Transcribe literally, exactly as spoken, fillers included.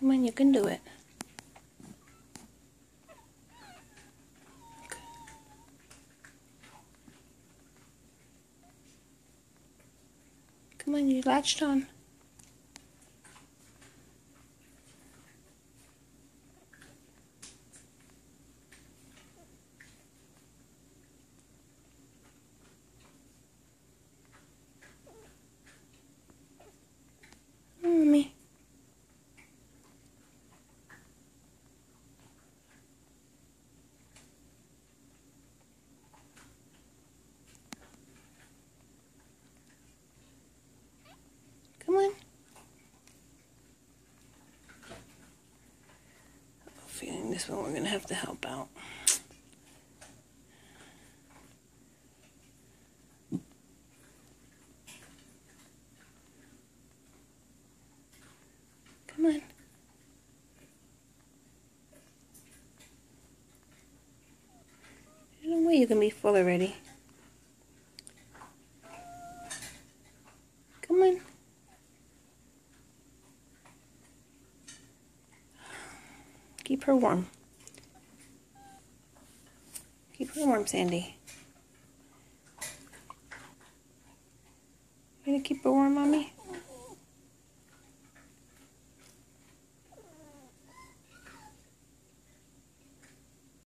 Come on, you can do it. Okay. Come on, you latched on. Mommy. Come on. I have a feeling this one we're going to have to help out. Come on. There's no way you can be full already. Come on. Keep her warm. Keep her warm, Sandy. You gonna keep her warm, Mommy?